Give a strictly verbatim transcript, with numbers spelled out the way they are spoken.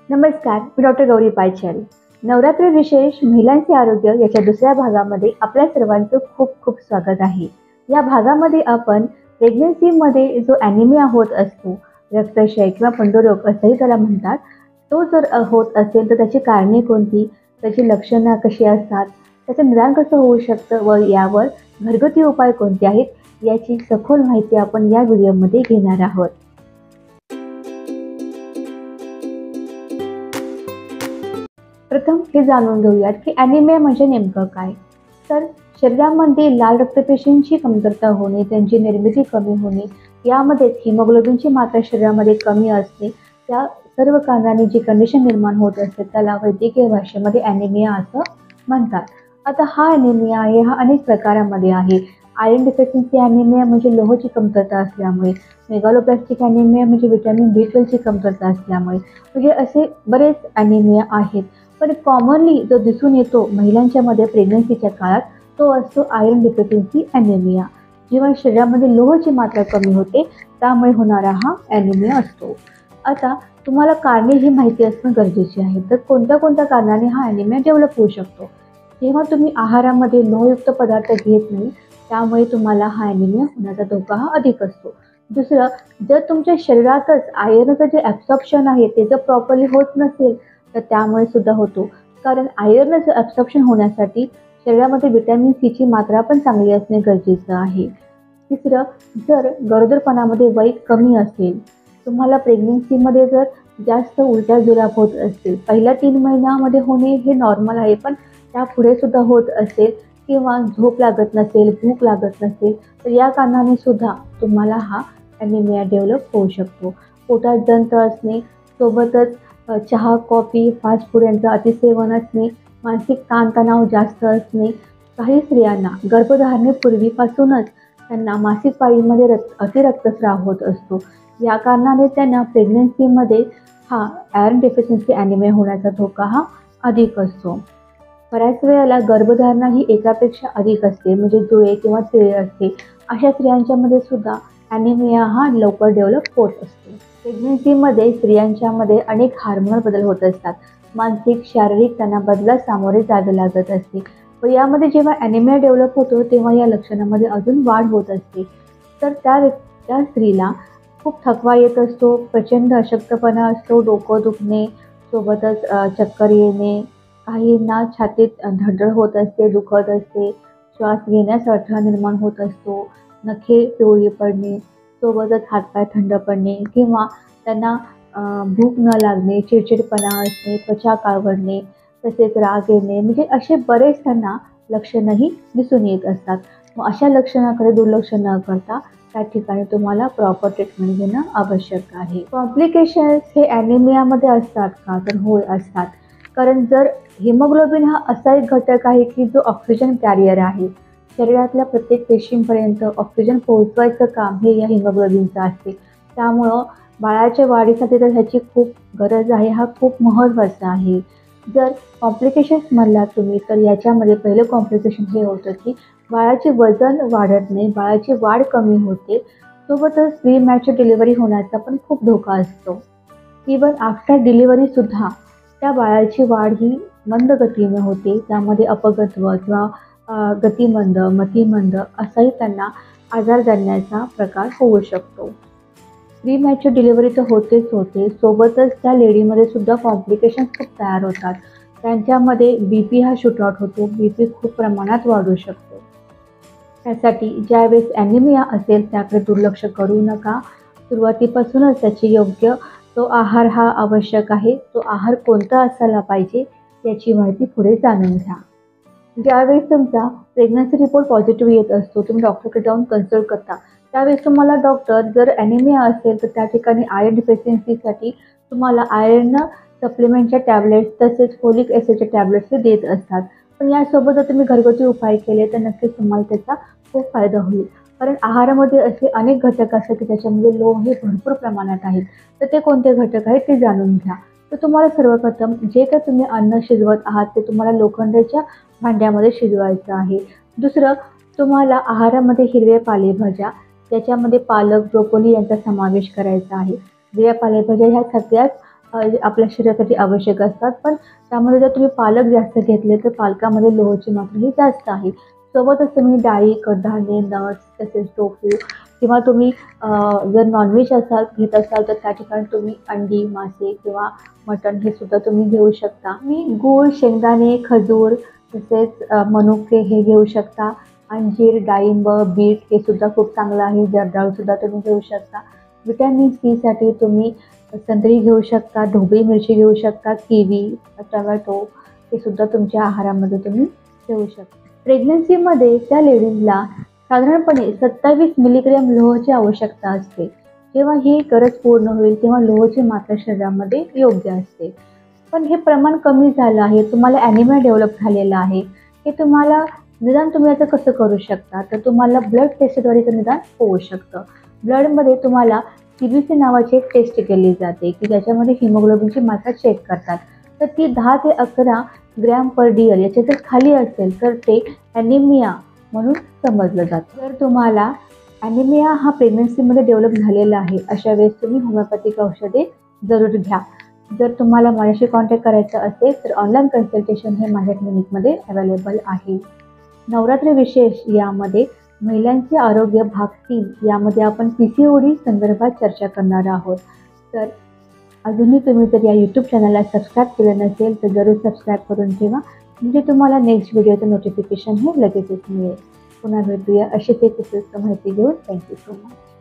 नमस्कार, मी डॉक्टर गौरी पायचल. नवरात्री विशेष महिलांचे आरोग्य याच्या दुसऱ्या भागामध्ये आपल्या सर्वांचं खूप खूप स्वागत आहे. या भागामध्ये आपण प्रेग्नन्सीमध्ये जो ॲनिमिया होत असतो, रक्तक्षय किंवा पंडुरोग असंही त्याला म्हणतात, तो जर अ, होत असेल तर त्याची कारणे कोणती, त्याची लक्षणं कशी असतात, त्याचं निदान कसं होऊ शकतं व यावर घरगुती उपाय कोणते आहेत, याची सखोल माहिती आपण या व्हिडिओमध्ये घेणार आहोत. प्रथम हे जाणून घेऊयात की ॲनिमिया म्हणजे नेमकं काय. तर शरीरामध्ये लाल रक्तपेशींची कमतरता होणे, त्यांची निर्मिती कमी होणे, यामध्येच हिमोग्लोबिनची मात्रा शरीरामध्ये कमी असणे, त्या सर्व कारणांनी जी कंडिशन निर्माण होत असते त्याला वैद्यकीय भाषेमध्ये ॲनिमिया असं म्हणतात. आता हा ॲनिमिया आहे हा अनेक प्रकारामध्ये आहे. आयर्न डिफिशियन्सी ॲनिमिया म्हणजे लोहाची कमतरता असल्यामुळे, मेगालोप्लास्टिक ॲनिमिया म्हणजे व्हिटॅमिन बी ट्वेल्वची कमतरता असल्यामुळे, म्हणजे असे बरेच ॲनिमिया आहेत. पण कॉमनली जो दिसून येतो महिलांच्यामध्ये प्रेग्नन्सीच्या काळात तो असतो आयर्न डिफिशियन्सी ॲनिमिया. जेव्हा शरीरामध्ये लोहाची मात्रा कमी होते त्यामुळे होणारा हा ॲनिमिया असतो. आता तुम्हाला कारणे ही माहिती असणं गरजेचे आहे. तर कोणत्या कोणत्या कारणाने हा ॲनिमिया डेव्हलप होऊ शकतो. जेव्हा तुम्ही आहारामध्ये लोहयुक्त पदार्थ घेत नाही त्यामुळे तुम्हाला हा ॲनिमिया होण्याचा धोका हा अधिक असतो. दुसरं, जर तुमच्या शरीरातच आयर्नचं जे ॲब्सॉर्प्शन आहे ते जर प्रॉपरली होत नसेल तर त्यामुळे सुद्धा होतो. कारण आयर्नचं ॲब्सॉर्प्शन होण्यासाठी शरीरामध्ये व्हिटॅमिन सीची मात्रा पण चांगली असणे गरजेचं आहे. तिसरं, जर गरोदरपणामध्ये वय कमी असेल, तुम्हाला प्रेग्नन्सीमध्ये जर जास्त उलट्या जुलाब होत असतील, पहिल्या तीन महिन्यामध्ये होणे हे नॉर्मल आहे, पण त्यापुढे सुद्धा होत असेल किंवा झोप लागत नसेल, भूक लागत नसेल, तर या कारणाने सुद्धा तुम्हाला हा ॲनिमिया डेव्हलप होऊ शकतो. पोटात जंत असणे, सोबतच चहा, कॉफी, फास्ट फूड यांचं अतिसेवन असणे, मानसिक ताणतणाव जास्त असणे, काही स्त्रियांना गर्भधारणेपूर्वीपासूनच त्यांना मासिक पाळीमध्ये रक्त अतिरक्तस्राव होत असतो. या कारणाने त्यांना प्रेग्नन्सीमध्ये हा आयर्न डेफिशियन्सी ॲनिमिया होण्याचा धोका हा अधिक असतो. बऱ्याच वेळेला गर्भधारणा ही एकापेक्षा अधिक असते, म्हणजे जुळे किंवा तिळे असते. अशा स्त्रियांच्यामध्ये सुद्धा ॲनिमिया हा लवकर डेव्हलप होत असतो. प्रेग्नन्सीमध्ये स्त्रियांच्यामध्ये अनेक हार्मोनल बदल होत असतात. मानसिक, शारीरिक त्यांना बदलास सामोरे जावे लागत असते व यामध्ये जेव्हा ॲनिमिया डेव्हलप होतो तेव्हा या लक्षणामध्ये अजून वाढ होत असते. तर त्या त्या स्त्रीला खूप थकवा येत असतो, प्रचंड अशक्तपणा असतो, डोकं दुखणे, सोबतच चक्कर येणे, काहींना छातीत धडधड होत असते, दुखत असते, श्वास घेण्यास अडथळा निर्माण होत असतो, नखे पिवळी पडणे, सोबतच हातपाय थंड पडणे किंवा त्यांना भूक न लागणे, चिडचिडपणा असणे, त्वचा काळवडणे, तसेच राग येणे, म्हणजे असे बरेच त्यांना लक्षणंही दिसून येत असतात. मग अशा लक्षणाकडे दुर्लक्ष न करता त्या ठिकाणी तुम्हाला प्रॉपर ट्रीटमेंट घेणं आवश्यक आहे. कॉम्प्लिकेशन्स हे ॲनिमियामध्ये असतात का? तर होय असतात. कारण जर हिमोग्लोबिन हा असा एक घटक आहे की जो ऑक्सिजन कॅरियर आहे. शरीरातल्या प्रत्येक पेशींपर्यंत ऑक्सिजन पोहोचवायचं काम हे या हिमोग्लोबिनचं असते. त्यामुळं बाळाच्या वाढीसाठी तर ह्याची खूप गरज आहे, हा खूप महत्त्वाचा आहे. जर कॉम्प्लिकेशन्स म्हणलात तुम्ही तर याच्यामध्ये पहिलं कॉम्प्लिकेशन हे होतं की बाळाचे वजन वाढत नाही, बाळाची वाढ कमी होते, सोबतच प्रीमॅच्युअर डिलिव्हरी होण्याचा पण खूप धोका असतो. इवन आफ्टर डिलिव्हरीसुद्धा त्या बाळाची वाढ ही मंद गतीने होते. त्यामध्ये अपगत्व किंवा गतिमंद, मतिमंद असाही त्यांना आजार जडण्याचा प्रकार होऊ शकतो. प्रीमॅच्युअर डिलिव्हरी तर होतेच होते, सोबतच त्या लेडीमध्ये सुद्धा कॉम्प्लिकेशन्स खूप तयार होतात. त्यांच्यामध्ये बी पी हा शूटआउट होतो, बी पी खूप प्रमाणात वाढू शकतो. त्यासाठी ज्यावेळेस ॲनिमिया असेल त्याकडे दुर्लक्ष करू नका. सुरुवातीपासूनच त्याची योग्य तो आहार हा आवश्यक आहे. तो आहार कोणता असायला पाहिजे याची माहिती पुढे जाणून घ्या. ज्यावेळेस तुमचा प्रेग्नन्सी रिपोर्ट पॉझिटिव्ह येत असतो, तुम्ही डॉक्टरकडे जाऊन कन्सल्ट करता, त्यावेळेस तुम्हाला डॉक्टर जर ॲनिमिया असेल तर त्या ठिकाणी आयर्न डिफिशियन्सीसाठी तुम्हाला आयर्न सप्लिमेंटच्या टॅबलेट्स तसेच फोलिक ॲसिडचे टॅबलेट्स देत असतात. पण यासोबत जर तुम्ही घरगुती उपाय केले तर नक्कीच तुम्हाला त्याचा खूप फायदा होईल. कारण आहारामध्ये असे अनेक घटक असतात की त्याच्यामध्ये लोह हे भरपूर प्रमाणात आहेत. तर ते कोणते घटक आहेत ते जाणून घ्या. तर तुम्हाला सर्वप्रथम जे काही तुम्ही अन्न शिजवत आहात ते तुम्हाला लोखंडाच्या भांड्यामध्ये शिजवायचं आहे. दुसरं, तुम्हाला आहारामध्ये हिरव्या पालेभाज्या, त्याच्यामध्ये पालक, ब्रोकोली यांचा समावेश करायचा आहे. हिरव्या पालेभाज्या ह्या सगळ्यात अ, आपल्या शरीरासाठी आवश्यक असतात. पण त्यामध्ये जर तुम्ही पालक जास्त घेतले तर पालकामध्ये लोहाची मात्रा ही जास्त आहे. सोबतच तुम्ही डाळी, कडधान्ये, नट्स तसेच टोफू किंवा तुम्ही अ, जर नॉनव्हेज असाल घेत असाल तर त्या ठिकाणी तुम्ही अंडी, मासे किंवा मटण हे सुद्धा तुम्ही घेऊ शकता. तुम्ही गूळ, शेंगदाणे, खजूर तसेच अ, मनुके हे घेऊ शकता. अंजीर, डाळिंब, बीट हे सुद्धा खूप चांगलं आहे. जर्दाळूसुद्धा तुम्ही घेऊ शकता. व्हिटॅमिन सीसाठी तुम्ही संत्री घेऊ शकता, ढोबळी मिरची घेऊ शकता, किवी, टोमॅटो हे सुद्धा तुमच्या आहारामध्ये तुम्ही घेऊ शकता. प्रेग्नन्सीमध्ये त्या लेडीजला साधारणपणे सत्तावीस मिलीग्रॅम लोहाची आवश्यकता असते. जेव्हा ही गरज पूर्ण होईल तेव्हा लोहाची मात्रा शरीरामध्ये योग्य असते. पण हे प्रमाण कमी झालं आहे, तुम्हाला ॲनिमिया डेव्हलप झालेला आहे. हे तुम्हाला निदान तुम्ही याचं कसं करू शकता? तर तुम्हाला ब्लड टेस्टद्वारे ते निदान होऊ शकतं. ब्लडमध्ये तुम्हाला सी बी सी नावाची एक टेस्ट केली जाते की ज्याच्यामध्ये हिमोग्लोबिनची मात्रा चेक करतात. तर ती दहा ते अकरा ग्रॅम पर डी एल याच्या जर खाली असेल तर ते ॲनिमिया म्हणून समजलं जातं. जर तुम्हाला ॲनिमिया हा प्रेग्नन्सीमध्ये डेव्हलप झालेला आहे, अशा वेळेस तुम्ही होमिओपॅथिक औषधे जरूर घ्या. जर तुम्हाला माझ्याशी कॉन्टॅक्ट करायचा असेल तर ऑनलाईन कन्सल्टेशन हे माझ्या क्लिनिकमध्ये अवेलेबल आहे. नवरात्री विशेष यामध्ये महिलांचे आरोग्य भाग तीन यामध्ये आपण पी सी ओ डी संदर्भात चर्चा करणार आहोत. तर अजूनही तुम्ही जर या यूट्यूब चॅनलला सबस्क्राईब केलं नसेल तर जरूर सबस्क्राईब करून ठेवा, म्हणजे तुम्हाला नेक्स्ट व्हिडिओचं नोटिफिकेशन हे लगेचच मिळेल. पुन्हा भेटूया अशीच एक उपयुक्त माहिती घेऊन. Thank you so much.